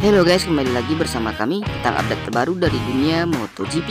Halo guys, kembali lagi bersama kami tentang update terbaru dari dunia MotoGP.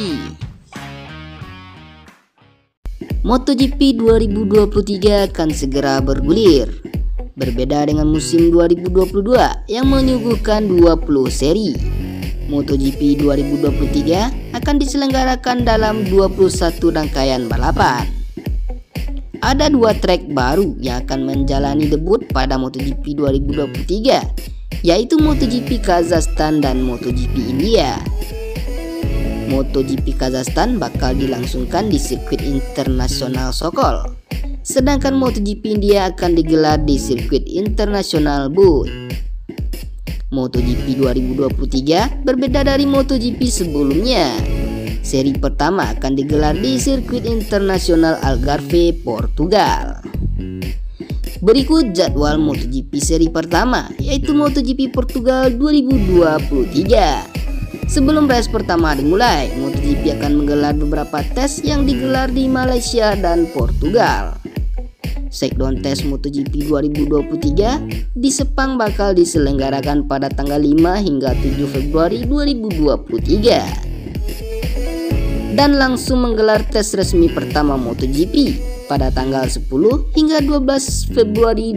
MotoGP 2023 akan segera bergulir. Berbeda dengan musim 2022 yang menyuguhkan 20 seri, MotoGP 2023 akan diselenggarakan dalam 21 rangkaian balapan. Ada 2 trek baru yang akan menjalani debut pada MotoGP 2023, yaitu MotoGP Kazakhstan dan MotoGP India. MotoGP Kazakhstan bakal dilangsungkan di sirkuit internasional Sokol, sedangkan MotoGP India akan digelar di sirkuit internasional Bud. MotoGP 2023 berbeda dari MotoGP sebelumnya. Seri pertama akan digelar di sirkuit internasional Algarve, Portugal. Berikut jadwal MotoGP seri pertama, yaitu MotoGP Portugal 2023. Sebelum race pertama dimulai, MotoGP akan menggelar beberapa tes yang digelar di Malaysia dan Portugal. Shakedown tes MotoGP 2023 di Sepang bakal diselenggarakan pada tanggal 5 hingga 7 Februari 2023. Dan langsung menggelar tes resmi pertama MotoGP pada tanggal 10 hingga 12 Februari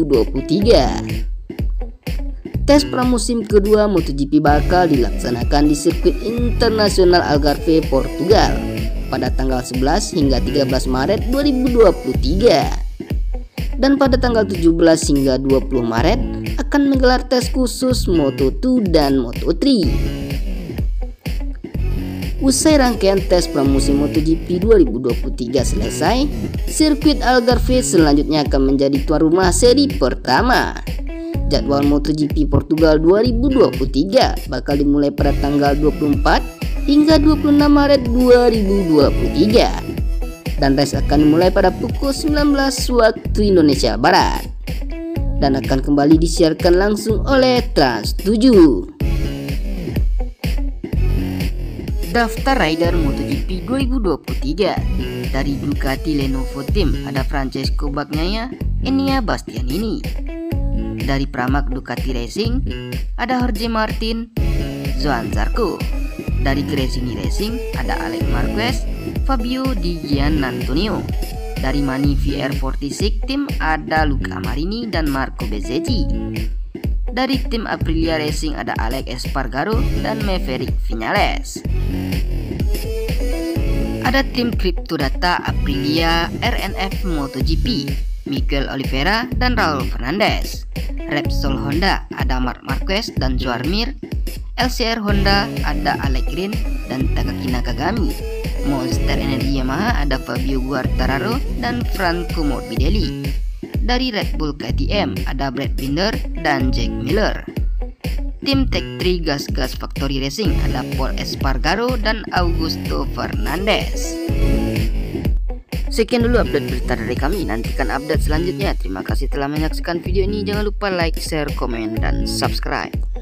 2023. Tes pramusim kedua MotoGP bakal dilaksanakan di sirkuit internasional Algarve, Portugal pada tanggal 11 hingga 13 Maret 2023. Dan pada tanggal 17 hingga 20 Maret akan menggelar tes khusus Moto2 dan Moto3. Usai rangkaian tes pramusim MotoGP 2023 selesai, sirkuit Algarve selanjutnya akan menjadi tuan rumah seri pertama. Jadwal MotoGP Portugal 2023 bakal dimulai pada tanggal 24 hingga 26 Maret 2023. Dan race akan dimulai pada pukul 19 waktu Indonesia Barat. Dan akan kembali disiarkan langsung oleh Trans7. Daftar rider MotoGP 2023. Dari Ducati Lenovo Team ada Francesco Bagnaia, Enea Bastianini. Dari Pramac Ducati Racing ada Jorge Martin, Johan Zarco. Dari Gresini Racing ada Alex Marquez, Fabio Di Giannantonio. Dari Mani VR46 Team ada Luca Marini dan Marco Bezzecchi. Dari tim Aprilia Racing ada Alex Espargaro dan Maverick Viñales. Ada tim Cryptodata Aprilia RNF MotoGP, Miguel Oliveira dan Raul Fernandez. Repsol Honda ada Marc Marquez dan Joan Mir. LCR Honda ada Alex Green dan Takaki Nakagami. Monster Energy Yamaha ada Fabio Quartararo dan Franco Morbidelli. Dari Red Bull KTM ada Brad Binder dan Jack Miller. Tim Tech3 Gas Factory Racing ada Paul Espargaro dan Augusto Fernandez. Sekian dulu update berita dari kami. Nantikan update selanjutnya. Terima kasih telah menyaksikan video ini. Jangan lupa like, share, komen, dan subscribe.